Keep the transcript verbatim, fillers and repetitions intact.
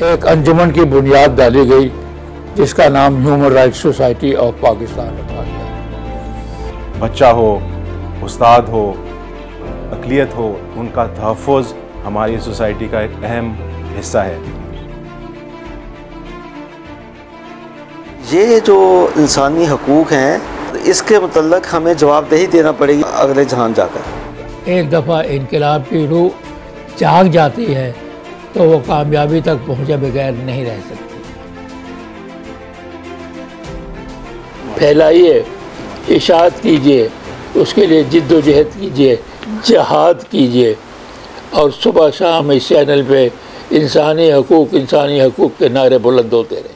एक अंजुमन की बुनियाद डाली गई जिसका नाम human rights society of Pakistan रखा गया। बच्चा हो, उस्ताद हो, अक़लियत हो, उनका तहफ़्फ़ुज़ हमारी सोसाइटी का एक अहम हिस्सा है। ये जो इंसानी हकूक़ हैं, इसके मुतल्लक हमें जवाबदेही देना पड़ेगी अगले जहान जाकर। एक दफ़ा इनकलाब की रूह जाग जाती है तो वो कामयाबी तक पहुँचे बगैर नहीं रह सकती। फैलाइए, इशाअत कीजिए, उसके लिए जिद्दोजहद कीजिए, जहाद कीजिए और सुबह शाम इस चैनल पे इंसानी हकूक़ इंसानी हकूक़ के नारे बुलंद होते रहे।